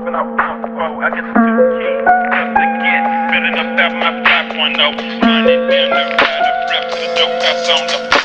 When I want four, I get the 2 keys. Just again, filling up that my 5.0. Money down the ride, up rep to the dope house on the